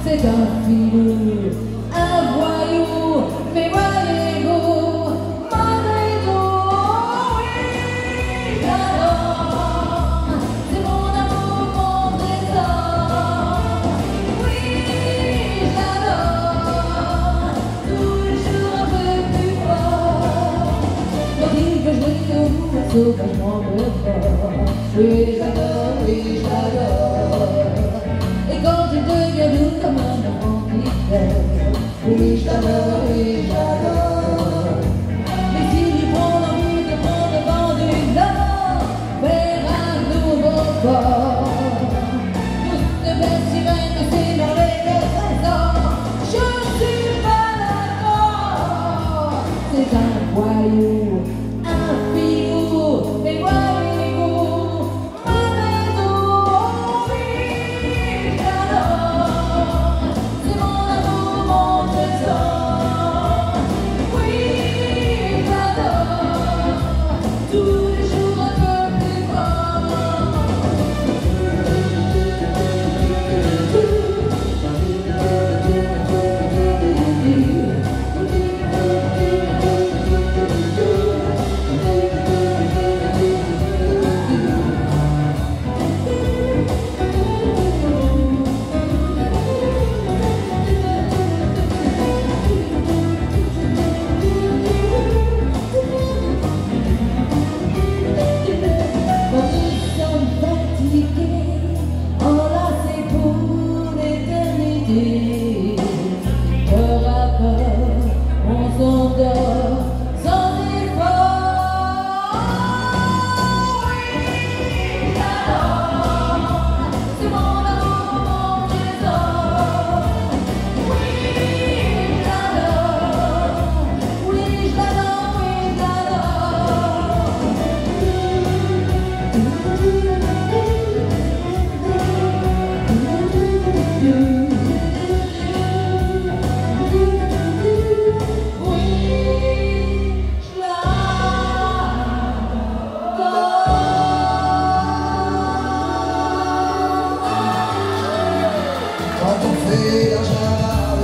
c'est un filou, un voyou, mais voyez-vous, malgré tout, oui, j'adore, c'est mon amour, mon trésor, oui, j'adore, toujours un peu plus fort, quand il veut jouer au bout, sauvagement de fort, oui, j'adore, oui, j'adore. Et quand il devient doux comme un enfant qui pleure, oui, j'adore, oui, j'adore.